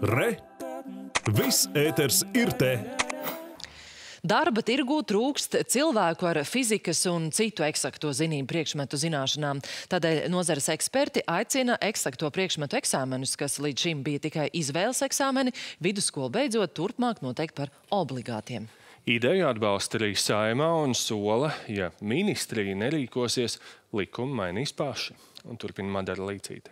Re! Viss ēters ir te! Darba tirgū trūkst cilvēku ar fizikas un citu eksakto zinību priekšmetu zināšanām. Tādēļ nozares eksperti aicina eksakto priekšmetu eksāmenus, kas līdz šim bija tikai izvēles eksāmeni, vidusskolu beidzot turpmāk noteikt par obligātiem. Ideju atbalsta arī Saeimā un sola, ja ministrija nerīkosies, likumu mainīs paši. Un turpina Madara Līcīte.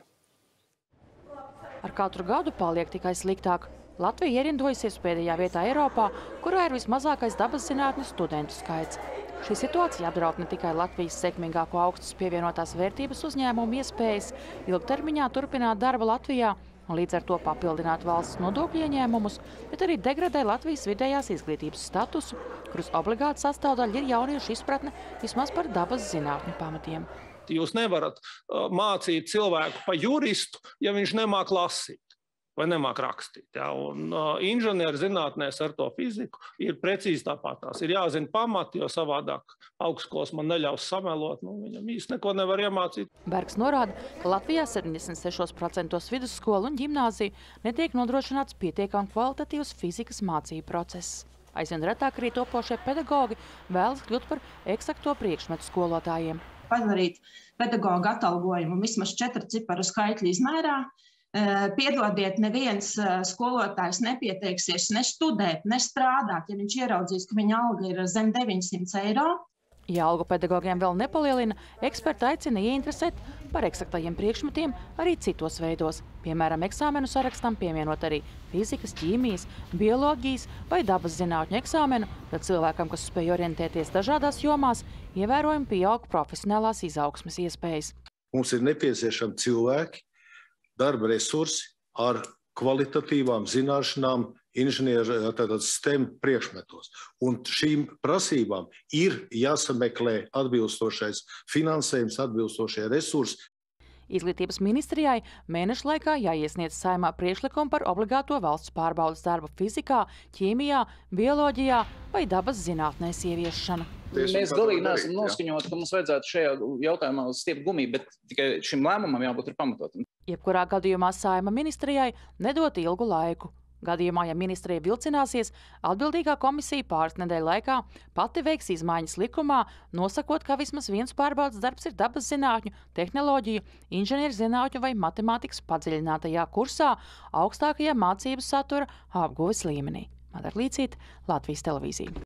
Ar katru gadu paliek tikai sliktāk. Latvija ierindojusies pēdējā vietā Eiropā, kurā ir vismazākais dabas zinātņu studentu skaits. Šī situācija apdraud ne tikai Latvijas sekmīgāko augstas pievienotās vērtības uzņēmumu iespējas ilgtermiņā turpināt darbu Latvijā un līdz ar to papildināt valsts nodokļu ieņēmumus, bet arī degradē Latvijas vidējās izglītības statusu, kuras obligāti sastāvdaļa ir jauniešu izpratne vismaz par dabas zinātņu pamatiem. Jūs nevarat mācīt cilvēku pa juristu, ja viņš nemāk lasīt vai nemāk rakstīt. Ja? Un inženieru zinātnēs ar to fiziku ir precīzi tāpatās. Ir jāzina pamati, jo savādāk augstskolas man neļaus samelot, viņam īsti neko nevar iemācīt. Bergs norāda, ka Latvijā 76% vidusskolu un ģimnāziju netiek nodrošināts pietiekami kvalitatīvs fizikas mācību process. Aizvien retāk arī topošie pedagogi vēlas kļūt par eksakto priekšmetu skolotājiem. Padarīt pedagogu atalgojumu vismaz 4 ciparu skaitļu izmērā. Piedodiet, neviens skolotājs nepieteiksies ne studēt, ne strādāt, ja viņš ieraudzīs, ka viņa alga ir zem 900 eiro. Ja algu pedagogiem vēl nepalielina, eksperti aicina ieinteresēt par eksaktajiem priekšmetiem arī citos veidos. Piemēram, eksāmenu sarakstam pievienot arī fizikas, ķīmijas, bioloģijas vai dabas zinātņu eksāmenu, tad cilvēkam, kas spēj orientēties dažādās jomās, ievērojami pieaug profesionālās izaugsmes iespējas. Mums ir nepieciešami cilvēki, darba resursi ar kvalitatīvām zināšanām inženieru STEM priekšmetos. Un šīm prasībām ir jāsameklē atbilstošais finansējums, atbilstošie resursi. Izglītības ministrijai mēneša laikā jāiesniedz Saeimā priekšlikumu par obligāto valsts pārbaudes darbu fizikā, ķīmijā, bioloģijā vai dabas zinātnēs ieviešanu. Mēs galīgi neesam noskaņoti, ka mums vajadzētu šajā jautājumā stiept gumiju, bet tikai šim lēmumam jābūt ir pamatotam. Jebkurā gadījumā Saeima ministrijai nedot ilgu laiku. Gadījumā, ja ministrija vilcināsies, atbildīgā komisija pāris nedēļu laikā pati veiks izmaiņas likumā, nosakot, ka vismaz viens pārbaudes darbs ir dabas zinātņu, tehnoloģiju, inženieru zinātņu vai matemātikas padziļinātajā kursā augstākajā mācību satura apguves līmenī. Madara Līcīte, Latvijas televīzija.